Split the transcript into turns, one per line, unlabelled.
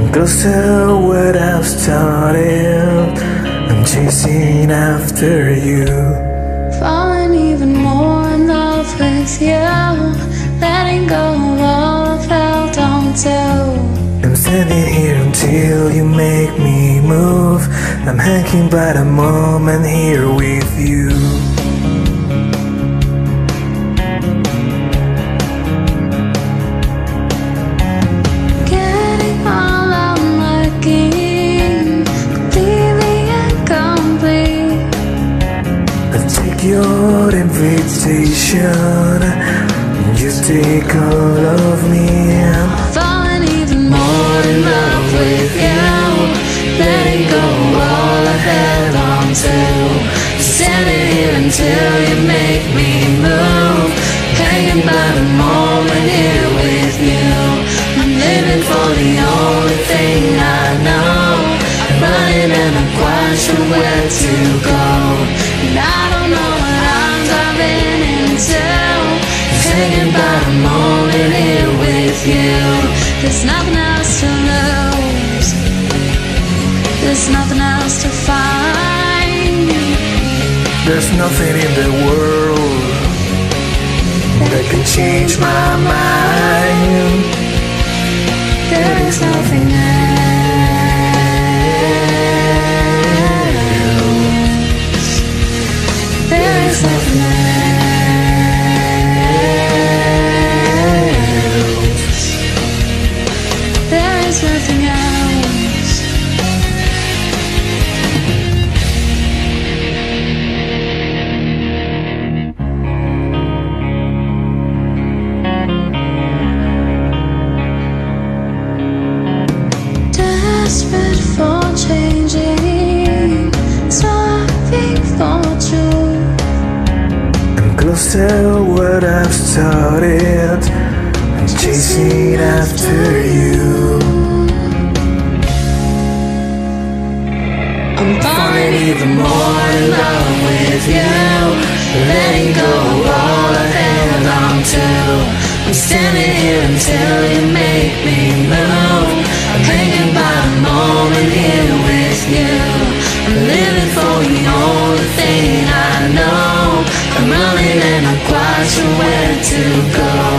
close to what I've started. I'm chasing after you,
falling even more in love with you, letting go of all I've held on to.
I'm standing here until you make me move. I'm hanging by the moment here with you. Your invitation, you take all of me. I'm
falling even more in love with you, letting go all I held on to. Standing here until you make me move, hanging by the moment here with you. I'm living for the only thing I know. I'm running and I'm quite sure where to go, and I don't know what I'm driving into. Hanging by the moment here with you. There's nothing else to lose, there's nothing else to find.
There's nothing in the world that can change my mind.
There is nothing else. There is nothing else. There is nothing else. Desperate for changing, striving for truth.
I'm close to what I've started. I'm chasing after you.
I'm falling even more in love with you, letting go of all I've held on to. I'm standing here until you make me move. I'm hanging by the moment here with you. I'm living for the only thing I know. I'm running and I'm quite sure where to go.